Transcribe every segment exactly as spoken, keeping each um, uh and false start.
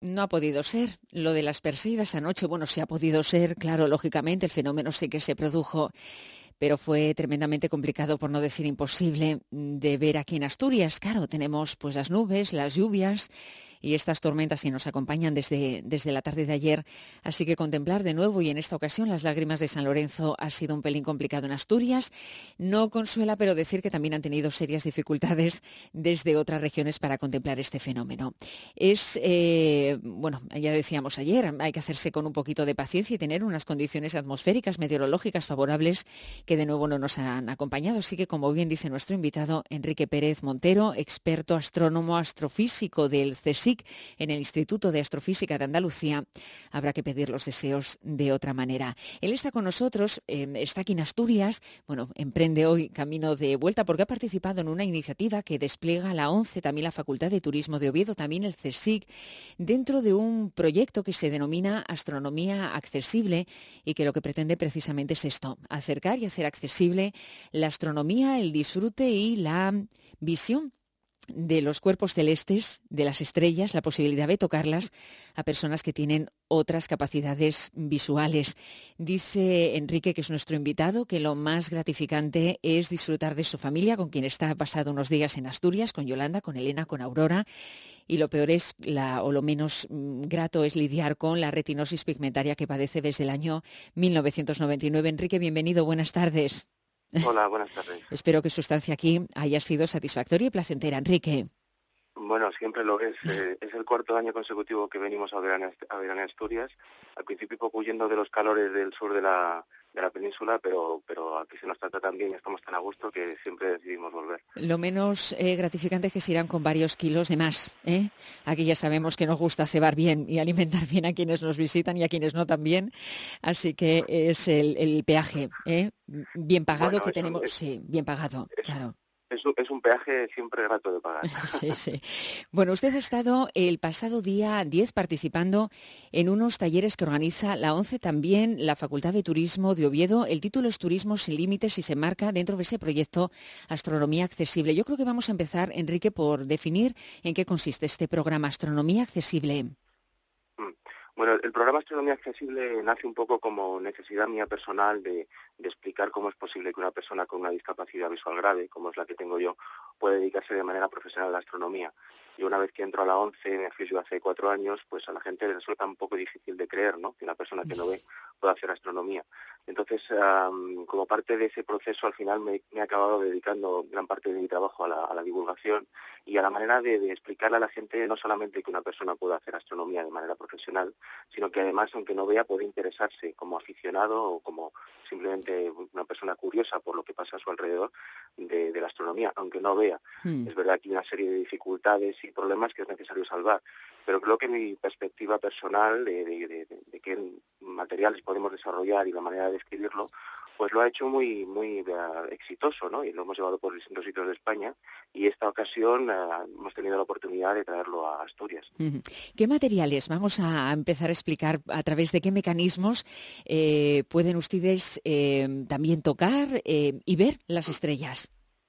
No ha podido ser. Lo de las Perseidas anoche, bueno, sí ha podido ser, claro, lógicamente, el fenómeno sí que se produjo, pero fue tremendamente complicado, por no decir imposible, de ver aquí en Asturias. Claro, tenemos pues las nubes, las lluvias y estas tormentas que nos acompañan desde, desde la tarde de ayer. Así que contemplar de nuevo, y en esta ocasión, las lágrimas de San Lorenzo ha sido un pelín complicado en Asturias. No consuela, pero decir que también han tenido serias dificultades desde otras regiones para contemplar este fenómeno. Es, eh, bueno, ya decíamos ayer, hay que hacerse con un poquito de paciencia y tener unas condiciones atmosféricas, meteorológicas favorables que de nuevo no nos han acompañado. Así que, como bien dice nuestro invitado, Enrique Pérez Montero, experto astrónomo astrofísico del CSIC en el Instituto de Astrofísica de Andalucía, habrá que pedir los deseos de otra manera. Él está con nosotros, eh, está aquí en Asturias, bueno, emprende hoy camino de vuelta porque ha participado en una iniciativa que despliega la ONCE, también la Facultad de Turismo de Oviedo, también el CSIC, dentro de un proyecto que se denomina Astronomía Accesible y que lo que pretende precisamente es esto, acercar y hacer accesible la astronomía, el disfrute y la visión de los cuerpos celestes, de las estrellas, la posibilidad de tocarlas a personas que tienen otras capacidades visuales. Dice Enrique, que es nuestro invitado, que lo más gratificante es disfrutar de su familia, con quien está pasado unos días en Asturias, con Yolanda, con Elena, con Aurora, y lo peor es, la, o lo menos mm, grato es lidiar con la retinosis pigmentaria que padece desde el año mil novecientos noventa y nueve. Enrique, bienvenido, buenas tardes. Hola, buenas tardes. Espero que su estancia aquí haya sido satisfactoria y placentera, Enrique. Bueno, siempre lo es. Eh, es el cuarto año consecutivo que venimos a ver a ver en Asturias. Al principio un poco huyendo de los calores del sur de la de la península, pero pero aquí se nos trata tan bien y estamos tan a gusto que siempre decidimos volver. Lo menos eh, gratificante es que se irán con varios kilos de más, ¿eh? Aquí ya sabemos que nos gusta cebar bien y alimentar bien a quienes nos visitan y a quienes no también. Así que es el, el peaje, ¿eh? Bien pagado Bueno, que es un, tenemos, es, sí, bien pagado, es, claro. es un, es un peaje siempre grato de pagar. Sí, sí. Bueno, usted ha estado el pasado día diez participando en unos talleres que organiza la ONCE, también la Facultad de Turismo de Oviedo. El título es Turismo sin Límites y se marca dentro de ese proyecto Astronomía Accesible. Yo creo que vamos a empezar, Enrique, por definir en qué consiste este programa Astronomía Accesible. Bueno, el programa Astronomía Accesible nace un poco como necesidad mía personal de, de explicar cómo es posible que una persona con una discapacidad visual grave, como es la que tengo yo, pueda dedicarse de manera profesional a la astronomía. Y una vez que entro a la ONCE, me fui yo hace cuatro años, pues a la gente le resulta un poco difícil de creer, ¿no?, que una persona que no ve pueda hacer astronomía. Entonces, um, como parte de ese proceso, al final me, me he acabado dedicando gran parte de mi trabajo a la, a la divulgación y a la manera de, de explicarle a la gente no solamente que una persona pueda hacer astronomía de manera profesional, sino que además, aunque no vea, puede interesarse como aficionado o como simplemente una persona curiosa por lo que pasa a su alrededor de, de la astronomía, aunque no vea. Hmm. Es verdad que hay una serie de dificultades y problemas que es necesario salvar, pero creo que mi perspectiva personal de, de, de, de qué materiales podemos desarrollar y la manera de escribirlo, pues lo ha hecho muy muy uh, exitoso, ¿no? Y lo hemos llevado por distintos sitios de España y esta ocasión uh, hemos tenido la oportunidad de traerlo a Asturias. Uh-huh. ¿Qué materiales? Vamos a empezar a explicar a través de qué mecanismos eh, pueden ustedes eh, también tocar eh, y ver las estrellas.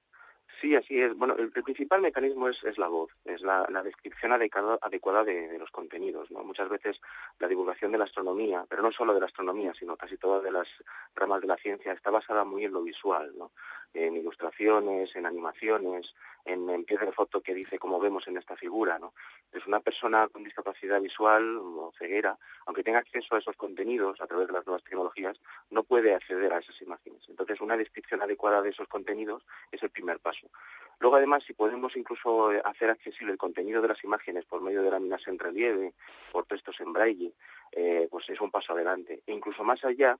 Sí, así es. Bueno, el, el principal mecanismo es, es la voz, es la, la descripción adecuada, adecuada de, de los contenidos, ¿no? Muchas veces la divulgación de la astronomía, pero no solo de la astronomía, sino casi todas de las ramas de la ciencia, está basada muy en lo visual, ¿no? En ilustraciones, en animaciones, en, en pie de foto que dice como vemos en esta figura, ¿no? Es una persona con discapacidad visual o ceguera, aunque tenga acceso a esos contenidos a través de las nuevas tecnologías, no puede acceder a esas imágenes. Entonces, una descripción adecuada de esos contenidos es el primer paso. Luego, además, si podemos incluso hacer accesible el contenido de las imágenes por medio de láminas en relieve, por textos en braille, eh, pues es un paso adelante. E incluso más allá,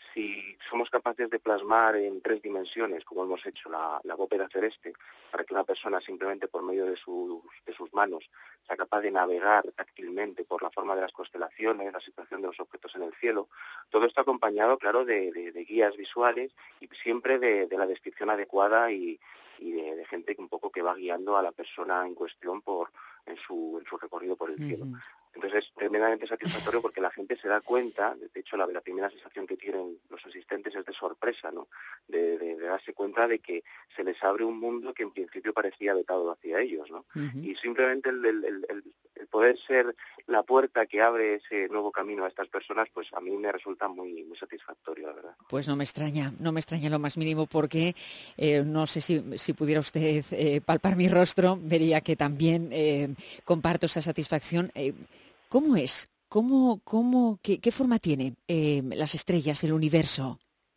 si somos capaces de plasmar en tres dimensiones, como hemos hecho la, la bóveda celeste, para que una persona simplemente por medio de sus, de sus manos sea capaz de navegar táctilmente por la forma de las constelaciones, la situación de los objetos en el cielo, todo esto acompañado, claro, de, de, de guías visuales y siempre de, de la descripción adecuada y, y de, de gente que un poco que va guiando a la persona en cuestión por en su, en su recorrido por el cielo. Uh-huh. Entonces es tremendamente satisfactorio porque la gente se da cuenta, de hecho la, la primera sensación que tienen los asistentes es de sorpresa, ¿no? De, de, de darse cuenta de que se les abre un mundo que en principio parecía vetado hacia ellos, ¿no? Uh-huh. Y simplemente el, el, el, el poder ser la puerta que abre ese nuevo camino a estas personas, pues a mí me resulta muy, muy satisfactorio, la verdad. Pues no me extraña, no me extraña lo más mínimo porque eh, no sé si, si pudiera usted eh, palpar mi rostro, vería que también eh, comparto esa satisfacción. Eh, ¿Cómo es? ¿Cómo, cómo, qué, qué forma tiene eh, las estrellas, el universo?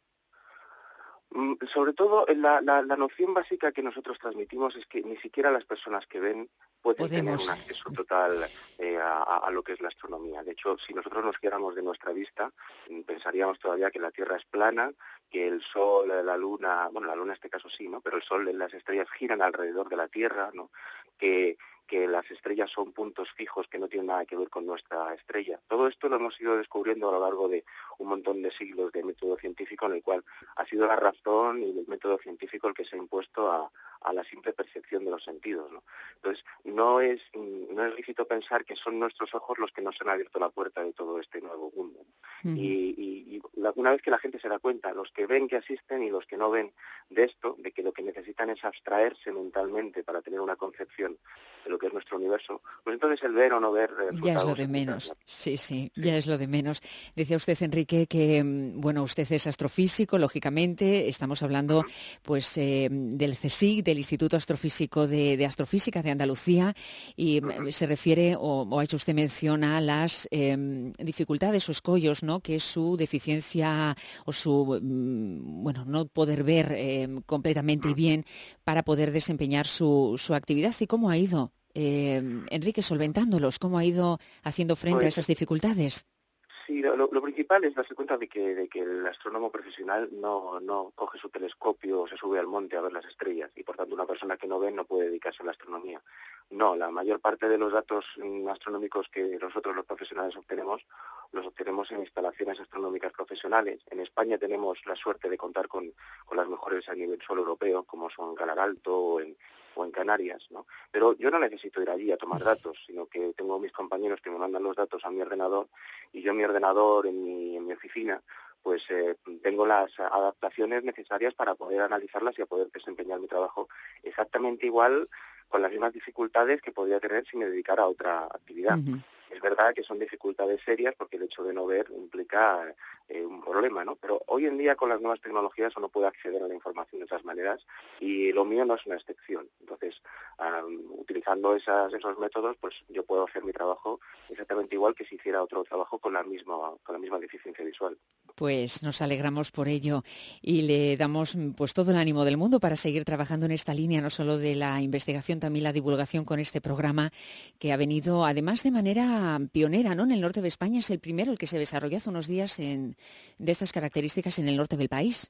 Sobre todo, la, la, la noción básica que nosotros transmitimos es que ni siquiera las personas que ven pueden Podemos. tener un acceso total eh, a, a lo que es la astronomía. De hecho, si nosotros nos fiáramos de nuestra vista, pensaríamos todavía que la Tierra es plana, que el Sol, la Luna, bueno, la Luna en este caso sí, ¿no? Pero el Sol y las estrellas giran alrededor de la Tierra, ¿no? Que que las estrellas son puntos fijos que no tienen nada que ver con nuestra estrella. Todo esto lo hemos ido descubriendo a lo largo de un montón de siglos de método científico, en el cual ha sido la razón y el método científico el que se ha impuesto a, a la simple percepción de los sentidos, ¿no? Entonces, no es, no es lícito pensar que son nuestros ojos los que nos han abierto la puerta de todo este nuevo mundo, ¿no? Uh-huh. Y, y, y la, una vez que la gente se da cuenta, los que ven que asisten y los que no ven, de esto, de que lo que necesitan es abstraerse mentalmente para tener una concepción de lo que es nuestro universo, pues entonces el ver o no ver ya es lo de menos. Sí, sí, sí, ya es lo de menos. Decía usted, Enrique, que bueno, usted es astrofísico, lógicamente, estamos hablando uh-huh. pues eh, del CSIC, del Instituto Astrofísico de, de Astrofísica de Andalucía, y uh-huh. se refiere, o, o ha hecho usted mención a las eh, dificultades o escollos, ¿no?, que es su deficiencia o su, bueno, no poder ver eh, completamente uh-huh. bien para poder desempeñar su, su actividad. ¿Y cómo ha ido? Eh, Enrique, solventándolos, ¿cómo ha ido haciendo frente pues, a esas dificultades? Sí, lo, lo principal es darse cuenta de que, de que el astrónomo profesional no, no coge su telescopio o se sube al monte a ver las estrellas, y por tanto una persona que no ve no puede dedicarse a la astronomía. No, la mayor parte de los datos astronómicos que nosotros los profesionales obtenemos, los obtenemos en instalaciones astronómicas profesionales. En España tenemos la suerte de contar con, con las mejores a nivel suelo europeo, como son Galaralto o en o en Canarias, ¿no? Pero yo no necesito ir allí a tomar datos, sino que tengo mis compañeros que me mandan los datos a mi ordenador, y yo en mi ordenador, en mi, en mi oficina, pues eh, tengo las adaptaciones necesarias para poder analizarlas y a poder desempeñar mi trabajo exactamente igual, con las mismas dificultades que podría tener si me dedicara a otra actividad. Uh-huh. Es verdad que son dificultades serias porque el hecho de no ver implica eh, un problema, ¿no? Pero hoy en día con las nuevas tecnologías uno puede acceder a la información de otras maneras, y lo mío no es una excepción. Entonces, um, utilizando esas, esos métodos, pues yo puedo hacer mi trabajo exactamente igual que si hiciera otro trabajo con la misma, con la misma deficiencia visual. Pues nos alegramos por ello y le damos pues todo el ánimo del mundo para seguir trabajando en esta línea, no solo de la investigación, también la divulgación con este programa que ha venido además de manera pionera, ¿no?, en el norte de España. Es el primero, el que se desarrolló hace unos días en, de estas características en el norte del país.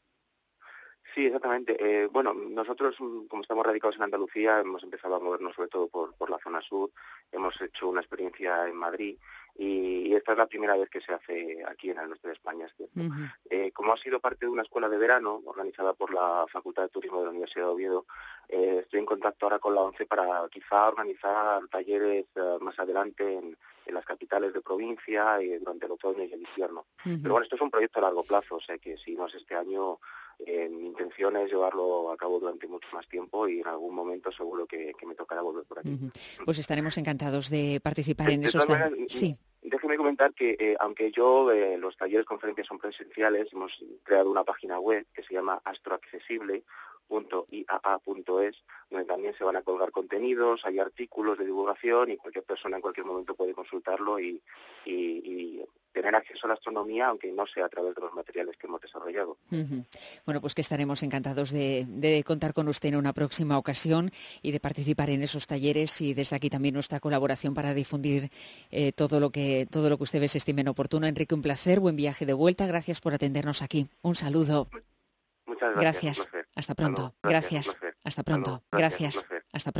Sí, exactamente. Eh, bueno, nosotros, como estamos radicados en Andalucía, hemos empezado a movernos sobre todo por, por la zona sur. Hemos hecho una experiencia en Madrid y, y esta es la primera vez que se hace aquí en el norte de España, es cierto. Uh-huh. Eh, como ha sido parte de una escuela de verano organizada por la Facultad de Turismo de la Universidad de Oviedo, eh, estoy en contacto ahora con la ONCE para quizá organizar talleres uh, más adelante en, en las capitales de provincia y durante el otoño y el invierno. Uh-huh. Pero bueno, esto es un proyecto a largo plazo, o sea que si no es este año, eh, mi intención es llevarlo a cabo durante mucho más tiempo y en algún momento seguro que, que me tocará volver por aquí. Uh-huh. Pues estaremos encantados de participar en de, esos talleres. Sí. Déjeme comentar que, eh, aunque yo, eh, los talleres, conferencias son presenciales, hemos creado una página web que se llama astroaccesible punto i a a punto es, donde también se van a colgar contenidos, hay artículos de divulgación y cualquier persona en cualquier momento puede consultarlo y, y, y tener acceso a la astronomía, aunque no sea a través de los materiales que hemos desarrollado. Uh-huh. Bueno, pues que estaremos encantados de, de contar con usted en una próxima ocasión y de participar en esos talleres, y desde aquí también nuestra colaboración para difundir eh, todo lo que todo lo que ustedes estimen oportuno. Enrique, un placer, buen viaje de vuelta, gracias por atendernos aquí. Un saludo. Muchas gracias. Gracias. Hasta pronto. Gracias. Hasta pronto. Gracias. Hasta pronto.